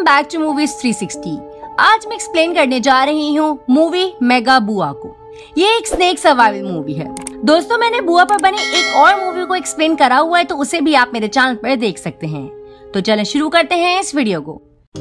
Welcome back to movies 360। आज मैं explain करने जा रही हूँ मूवी मेगा बुआ को। ये एक स्नेक सर्वाइवल मूवी है। दोस्तों, मैंने बुआ पर बनी एक और मूवी को एक्सप्लेन करा हुआ है, तो उसे भी आप मेरे चैनल पर देख सकते हैं। तो चलें शुरू करते हैं इस वीडियो को।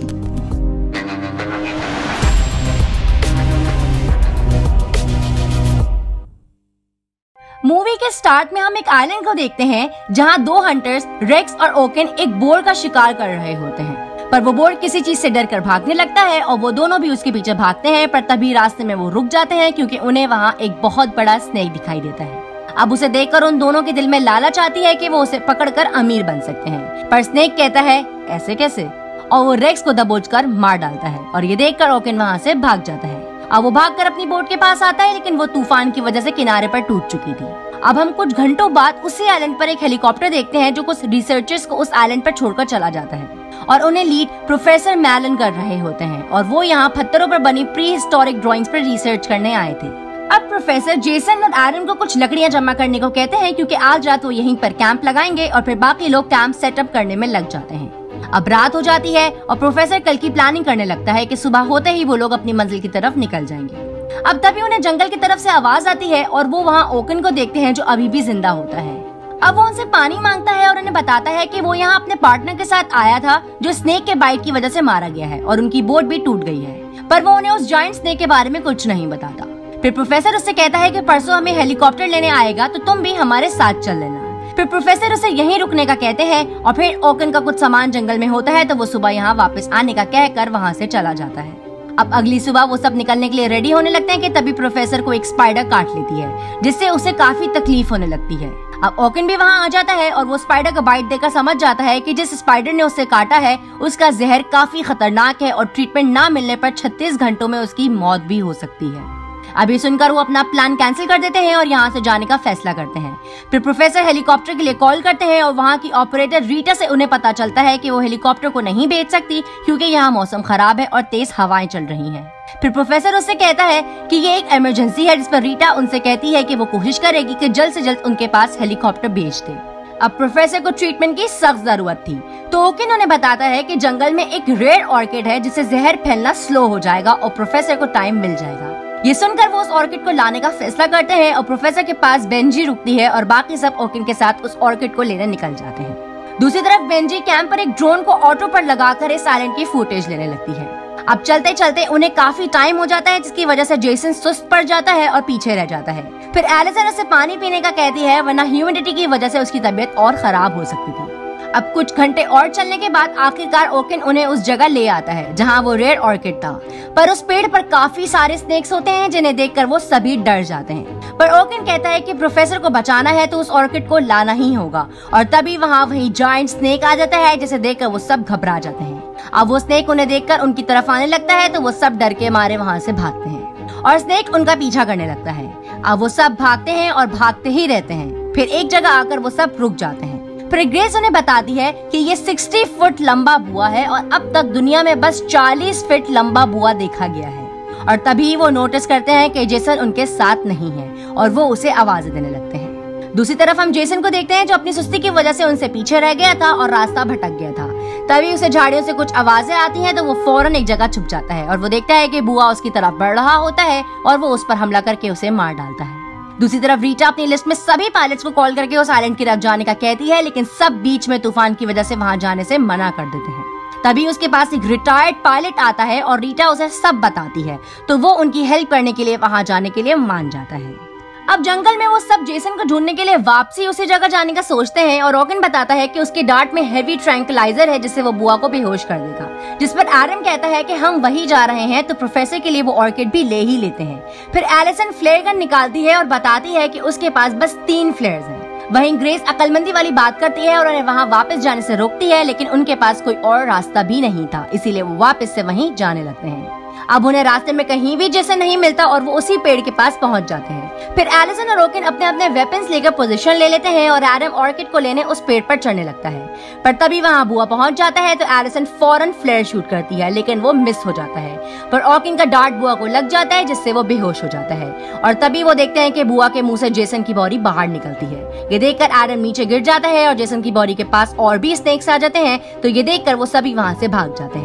मूवी के स्टार्ट में हम एक आइलैंड को देखते हैं जहां दो हंटर्स रेक्स और ओकेन एक बोर का शिकार कर रहे होते हैं, पर वो बोर किसी चीज से डरकर भागने लगता है और वो दोनों भी उसके पीछे भागते हैं। पर तभी रास्ते में वो रुक जाते हैं क्योंकि उन्हें वहाँ एक बहुत बड़ा स्नेक दिखाई देता है। अब उसे देखकर उन दोनों के दिल में लालच आती है कि वो उसे पकड़कर अमीर बन सकते हैं, पर स्नेक कहता है ऐसे कैसे, और वो रेक्स को दबोचकर मार डालता है। और ये देखकर ओकेन वहाँ से भाग जाता है। अब वो भागकर अपनी बोट के पास आता है, लेकिन वो तूफान की वजह से किनारे पर टूट चुकी थी। अब हम कुछ घंटों बाद उसी आइलैंड पर एक हेलीकॉप्टर देखते हैं जो कुछ रिसर्चर्स को उस आइलैंड पर छोड़कर चला जाता है और उन्हें लीड प्रोफेसर मैलन कर रहे होते हैं। और वो यहाँ पत्थरों पर बनी प्री हिस्टोरिक ड्राइंग्स पर रिसर्च करने आए थे। अब प्रोफेसर जेसन और एडम को कुछ लकड़ियाँ जमा करने को कहते हैं क्योंकि आज रात वो यहीं पर कैंप लगाएंगे और फिर बाकी लोग कैंप सेटअप करने में लग जाते हैं। अब रात हो जाती है और प्रोफेसर कल की प्लानिंग करने लगता है कि सुबह होते ही वो लोग अपनी मंजिल की तरफ निकल जाएंगे। अब तभी उन्हें जंगल की तरफ से आवाज आती है और वो वहाँ ओकेन को देखते हैं जो अभी भी जिंदा होता है। अब वो उनसे पानी मांगता है और उन्हें बताता है कि वो यहाँ अपने पार्टनर के साथ आया था जो स्नेक के बाइट की वजह से मारा गया है और उनकी बोट भी टूट गई है, पर वो उन्हें उस जायंट स्नेक के बारे में कुछ नहीं बताता। फिर प्रोफेसर उससे कहता है कि परसों हमें हेलीकॉप्टर लेने आएगा तो तुम भी हमारे साथ चल लेना। फिर प्रोफेसर उसे यहीं रुकने का कहते हैं और फिर ओकेन का कुछ सामान जंगल में होता है तो वो सुबह यहाँ वापस आने का कहकर वहाँ से चला जाता है। अब अगली सुबह वो सब निकलने के लिए रेडी होने लगते हैं कि तभी प्रोफेसर को एक स्पाइडर काट लेती है जिससे उसे काफी तकलीफ होने लगती है। अब ओकेन भी वहाँ आ जाता है और वो स्पाइडर का बाइट देकर समझ जाता है कि जिस स्पाइडर ने उसे काटा है उसका जहर काफी खतरनाक है और ट्रीटमेंट ना मिलने पर 36 घंटों में उसकी मौत भी हो सकती है। अभी सुनकर वो अपना प्लान कैंसिल कर देते हैं और यहाँ से जाने का फैसला करते हैं। फिर प्रोफेसर हेलीकॉप्टर के लिए कॉल करते हैं और वहाँ की ऑपरेटर रीटा से उन्हें पता चलता है कि वो हेलीकॉप्टर को नहीं भेज सकती क्योंकि यहाँ मौसम खराब है और तेज हवाएं चल रही हैं। फिर प्रोफेसर उससे कहता है कि ये एक इमरजेंसी है, जिस पर रीटा उनसे कहती है कि वो कोशिश करेगी कि जल्द से जल्द उनके पास हेलीकॉप्टर भेज दे। अब प्रोफेसर को ट्रीटमेंट की सख्त जरूरत थी, तो ओकेन उन्हें बताता है कि जंगल में एक रेयर ऑर्किड है जिससे जहर फैलना स्लो हो जाएगा और प्रोफेसर को टाइम मिल जाएगा। ये सुनकर वो उस ऑर्किड को लाने का फैसला करते हैं और प्रोफेसर के पास बेंजी रुकती है और बाकी सब ओकेन के साथ उस ऑर्किड को लेने निकल जाते हैं। दूसरी तरफ बेंजी कैंप पर एक ड्रोन को ऑटो पर लगाकर इस आइलैंड की फुटेज लेने लगती है। अब चलते चलते उन्हें काफी टाइम हो जाता है जिसकी वजह से जेसन सुस्त पड़ जाता है और पीछे रह जाता है। फिर एलिसन उसे पानी पीने का कहती है वरना ह्यूमिडिटी की वजह से उसकी तबीयत और खराब हो सकती थी। अब कुछ घंटे और चलने के बाद आखिरकार ओकेन उन्हें उस जगह ले आता है जहां वो रेयर ऑर्किड था, पर उस पेड़ पर काफी सारे स्नेक्स होते हैं जिन्हें देखकर वो सभी डर जाते हैं। पर ओकेन कहता है कि प्रोफेसर को बचाना है तो उस ऑर्किड को लाना ही होगा और तभी वही जायंट स्नेक आ जाता है जिसे देखकर वो सब घबरा जाते हैं। अब वो स्नेक उन्हें देखकर उनकी तरफ आने लगता है तो वो सब डर के मारे वहाँ से भागते हैं और स्नेक उनका पीछा करने लगता है। अब वो सब भागते हैं और भागते ही रहते हैं। फिर एक जगह आकर वो सब रुक जाते हैं। फिर ग्रेस उन्हें बताती है कि ये 60 फुट लंबा बुआ है और अब तक दुनिया में बस 40 फीट लंबा बुआ देखा गया है। और तभी वो नोटिस करते हैं कि जेसन उनके साथ नहीं है और वो उसे आवाजें देने लगते हैं। दूसरी तरफ हम जेसन को देखते हैं जो अपनी सुस्ती की वजह से उनसे पीछे रह गया था और रास्ता भटक गया था। तभी उसे झाड़ियों से कुछ आवाजें आती हैं तो वो फौरन एक जगह छुप जाता है और वो देखता है कि बुआ उसकी तरफ बढ़ रहा होता है और वो उस पर हमला करके उसे मार डालता है। दूसरी तरफ रीटा अपनी लिस्ट में सभी पायलट्स को कॉल करके उस आइलैंड की तरफ जाने का कहती है, लेकिन सब बीच में तूफान की वजह से वहां जाने से मना कर देते हैं। तभी उसके पास एक रिटायर्ड पायलट आता है और रीटा उसे सब बताती है, तो वो उनकी हेल्प करने के लिए वहां जाने के लिए मान जाता है। अब जंगल में वो सब जेसन को ढूंढने के लिए वापसी उसी जगह जाने का सोचते हैं और ओकेन बताता है कि उसके डार्ट में हेवी ट्रैंक्विलाइजर है जिससे वो बुआ को बेहोश कर देगा, जिस पर एडम कहता है कि हम वही जा रहे हैं तो प्रोफेसर के लिए वो ऑर्किड भी ले ही लेते हैं। फिर एलिसन फ्लेयर गन निकालती है और बताती है कि उसके पास बस 3 फ्लेयर्स हैं। वहीं ग्रेस अक्लमंदी वाली बात करती है और उन्हें वहां वापस जाने से रोकती है, लेकिन उनके पास कोई और रास्ता भी नहीं था, इसीलिए वो वापस से वहीं जाने लगते हैं। अब उन्हें रास्ते में कहीं भी जेसन नहीं मिलता और वो उसी पेड़ के पास पहुंच जाते हैं। फिर एलिसन और ओकेन अपने अपने वेपन्स लेकर पोजीशन ले लेते हैं और एडम ऑर्किड को लेने उस पेड़ पर चढ़ने लगता है, पर तभी वहां बुआ पहुंच जाता है तो एलिसन फौरन फ्लेयर शूट करती है, लेकिन वो मिस हो जाता है। पर ओकेन का डार्ट बुआ को लग जाता है जिससे वो बेहोश हो जाता है और तभी वो देखते हैं कि बुआ के मुंह से जेसन की बॉडी बाहर निकलती है। ये देखकर एडम नीचे गिर जाता है और जेसन की बॉडी के पास और भी स्नेक्स आ जाते हैं, तो ये देखकर वो सभी वहां से भाग जाते हैं।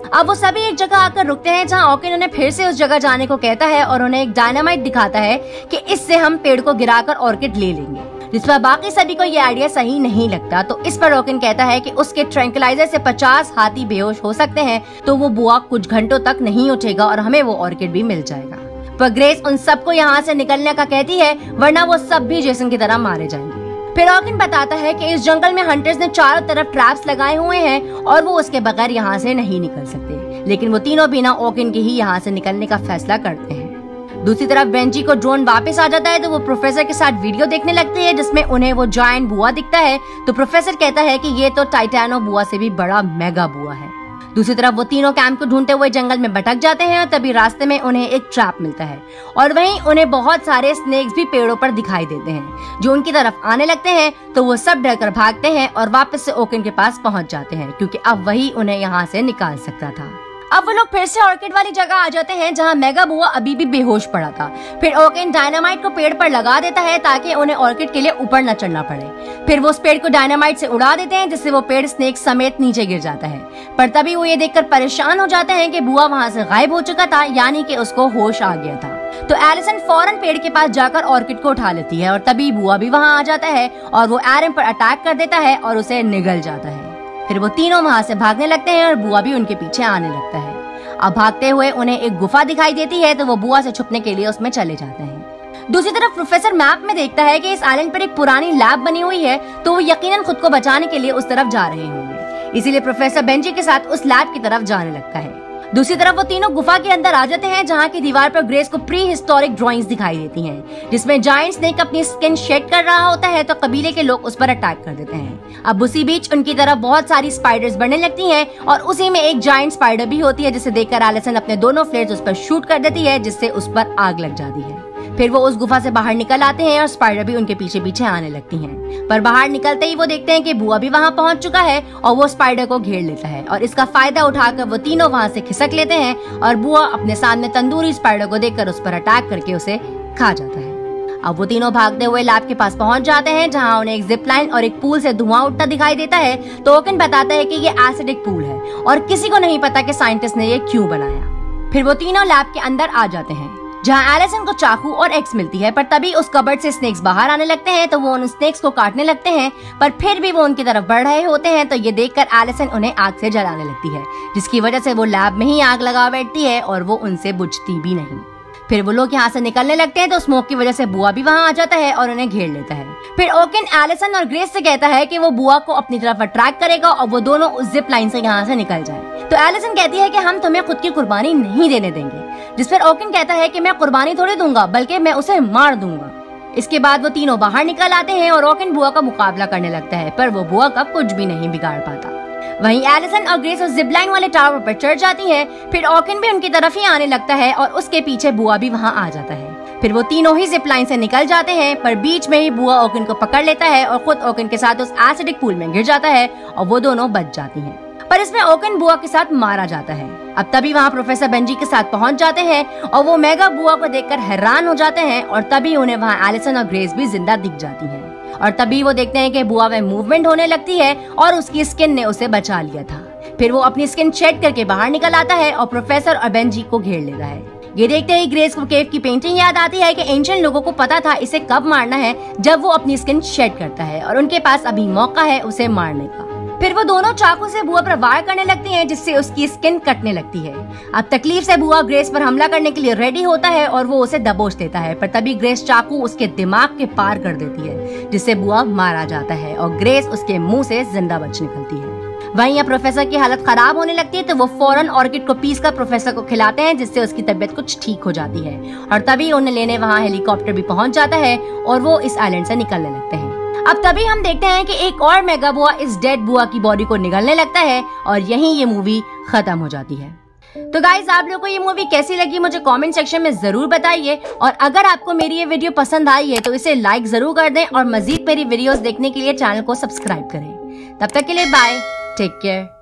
अब वो सभी एक जगह आकर रुकते हैं जहाँ ओकेन उन्हें फिर से उस जगह जाने को कहता है और उन्हें एक डायनामाइट दिखाता है कि इससे हम पेड़ को गिराकर ऑर्किड ले लेंगे, जिस पर बाकी सभी को ये आइडिया सही नहीं लगता। तो इस पर ओकेन कहता है कि उसके ट्रैंक्विलाइजर से 50 हाथी बेहोश हो सकते हैं, तो वो बुआ कुछ घंटों तक नहीं उठेगा और हमें वो ऑर्किड भी मिल जाएगा। पर ग्रेस उन सबको यहाँ से निकलने का कहती है, वरना वो सब भी जेसन की तरह मारे जाएंगे। फिर ओकेन बताता है कि इस जंगल में हंटर्स ने चारों तरफ ट्रैप्स लगाए हुए हैं और वो उसके बगैर यहाँ से नहीं निकल सकते, लेकिन वो तीनों बिना ओकेन के ही यहाँ से निकलने का फैसला करते हैं। दूसरी तरफ बेंजी को ड्रोन वापस आ जाता है तो वो प्रोफेसर के साथ वीडियो देखने लगती है जिसमें उन्हें वो जायंट बुआ दिखता है। तो प्रोफेसर कहता है कि ये तो टाइटैनो बुआ से भी बड़ा मेगा बुआ है। दूसरी तरफ वो तीनों कैंप को ढूंढते हुए जंगल में भटक जाते हैं और तभी रास्ते में उन्हें एक ट्रैप मिलता है और वहीं उन्हें बहुत सारे स्नेक्स भी पेड़ों पर दिखाई देते हैं जो उनकी तरफ आने लगते हैं। तो वो सब डरकर भागते हैं और वापस से ओकेन के पास पहुंच जाते हैं क्योंकि अब वही उन्हें यहाँ से निकाल सकता था। अब वो लोग फिर से ऑर्किड वाली जगह आ जाते हैं जहाँ मेगा बुआ अभी भी बेहोश पड़ा था। फिर ओकेन डायनामाइट को पेड़ पर लगा देता है ताकि उन्हें ऑर्किड के लिए ऊपर न चढ़ना पड़े। फिर वो उस पेड़ को डायनामाइट से उड़ा देते हैं जिससे वो पेड़ स्नेक समेत नीचे गिर जाता है। पर तभी वो ये देखकर परेशान हो जाते हैं कि बुआ वहाँ से गायब हो चुका था, यानी कि उसको होश आ गया था। तो एलिसन फौरन पेड़ के पास जाकर ऑर्किड को उठा लेती है और तभी बुआ भी वहाँ आ जाता है और वो एरन पर अटैक कर देता है और उसे निगल जाता है। फिर वो तीनों वहाँ से भागने लगते हैं और बुआ भी उनके पीछे आने लगता है। अब भागते हुए उन्हें एक गुफा दिखाई देती है तो वो बुआ से छुपने के लिए उसमें चले जाते हैं। दूसरी तरफ प्रोफेसर मैप में देखता है कि इस आइलैंड पर एक पुरानी लैब बनी हुई है, तो वो यकीनन खुद को बचाने के लिए उस तरफ जा रहे होंगे। इसीलिए प्रोफेसर बेंजी के साथ उस लैब की तरफ जाने लगता है। दूसरी तरफ वो तीनों गुफा के अंदर आ जाते हैं जहाँ की दीवार पर ग्रेस को प्री हिस्टोरिक ड्राइंग्स दिखाई देती हैं, जिसमें जायंट स्नेक अपनी स्किन शेड कर रहा होता है तो कबीले के लोग उस पर अटैक कर देते हैं। अब उसी बीच उनकी तरफ बहुत सारी स्पाइडर्स बढ़ने लगती हैं और उसी में एक जायंट स्पाइडर भी होती है जिसे देखकर एलिसन अपने दोनों फ्लेयर्स उस पर शूट कर देती है जिससे उस पर आग लग जाती है। फिर वो उस गुफा से बाहर निकल आते हैं और स्पाइडर भी उनके पीछे पीछे आने लगती हैं। पर बाहर निकलते ही वो देखते हैं कि बुआ भी वहाँ पहुँच चुका है और वो स्पाइडर को घेर लेता है और इसका फायदा उठाकर वो तीनों वहाँ से खिसक लेते हैं और बुआ अपने सामने तंदूरी स्पाइडर को देखकर उस पर अटैक करके उसे खा जाता है। अब वो तीनों भागते हुए लैब के पास पहुंच जाते हैं जहां उन्हें एक जिप लाइन और एक पूल से धुआं उठता दिखाई देता है। तो ओकेन बताता है कि ये एसिडिक पूल है और किसी को नहीं पता कि साइंटिस्ट ने ये क्यों बनाया। फिर वो तीनों लैब के अंदर आ जाते हैं जहां एलिसन को चाकू और एक्स मिलती है। पर तभी उस कबर्ड से स्नेक्स बाहर आने लगते हैं तो वो उन स्नेक्स को काटने लगते हैं, पर फिर भी वो उनकी तरफ बढ़ रहे होते हैं। तो ये देखकर एलिसन उन्हें आग से जलाने लगती है, जिसकी वजह से वो लैब में ही आग लगा बैठती है और वो उनसे बुझती भी नहीं। फिर वो लोग यहाँ से निकलने लगते हैं तो स्मोक की वजह से बुआ भी वहाँ आ जाता है और उन्हें घेर लेता है। फिर ओकेन एलिसन और ग्रेस से कहता है कि वो बुआ को अपनी तरफ अट्रैक्ट करेगा और वो दोनों उस जिप लाइन से यहाँ से निकल जाए। तो एलिसन कहती है कि हम तुम्हें खुद की कुर्बानी नहीं देने देंगे, जिस पर ओकेन कहता है कि मैं कुर्बानी थोड़ी दूंगा बल्कि मैं उसे मार दूंगा। इसके बाद वो तीनों बाहर निकल आते हैं और ओकेन बुआ का मुकाबला करने लगता है, पर वो बुआ का कुछ भी नहीं बिगाड़ पाता। वहीं एलिसन और ग्रेस उस जिप लाइन वाले टावर पर चढ़ जाती हैं। फिर ओकेन भी उनकी तरफ ही आने लगता है और उसके पीछे बुआ भी वहां आ जाता है। फिर वो तीनों ही जिप लाइन से निकल जाते हैं, पर बीच में ही बुआ ओकेन को पकड़ लेता है और खुद ओकेन के साथ उस एसिडिक पूल में गिर जाता है और वो दोनों बच जाती हैं। पर इसमें ओकेन बुआ के साथ मारा जाता है। अब तभी वहाँ प्रोफेसर बेंजी के साथ पहुंच जाते हैं और वो मेगा बुआ को देखकर हैरान हो जाते हैं और तभी उन्हें वहाँ एलिसन और ग्रेस भी जिंदा दिख जाती हैं। और तभी वो देखते हैं कि बुआ में मूवमेंट होने लगती है और उसकी स्किन ने उसे बचा लिया था। फिर वो अपनी स्किन शेड करके बाहर निकल आता है और प्रोफेसर और बेंजी को घेर लेता है। ये देखते ही ग्रेस को केव की पेंटिंग याद आती है कि एंशिएंट लोगों को पता था इसे कब मारना है, जब वो अपनी स्किन शेड करता है और उनके पास अभी मौका है उसे मारने का। फिर वो दोनों चाकू से बुआ पर वार करने लगती हैं, जिससे उसकी स्किन कटने लगती है। अब तकलीफ से बुआ ग्रेस पर हमला करने के लिए रेडी होता है और वो उसे दबोच देता है, पर तभी ग्रेस चाकू उसके दिमाग के पार कर देती है, जिससे बुआ मारा जाता है और ग्रेस उसके मुंह से जिंदा बच निकलती है। वहीं अब प्रोफेसर की हालत खराब होने लगती है तो वो फौरन ऑर्किड को पीसकर प्रोफेसर को खिलाते हैं, जिससे उसकी तबीयत कुछ ठीक हो जाती है। और तभी उन्हें लेने वहाँ हेलीकॉप्टर भी पहुंच जाता है और वो इस आइलैंड से निकलने लगते हैं। अब तभी हम देखते हैं कि एक और मेगा बुआ इस डेड बुआ की बॉडी को निगलने लगता है और यहीं ये मूवी खत्म हो जाती है। तो गाइस, आप लोगों को ये मूवी कैसी लगी मुझे कमेंट सेक्शन में जरूर बताइए, और अगर आपको मेरी ये वीडियो पसंद आई है तो इसे लाइक जरूर कर दें और मजीद मेरी वीडियोस देखने के लिए चैनल को सब्सक्राइब करें। तब तक के लिए बाय, टेक केयर।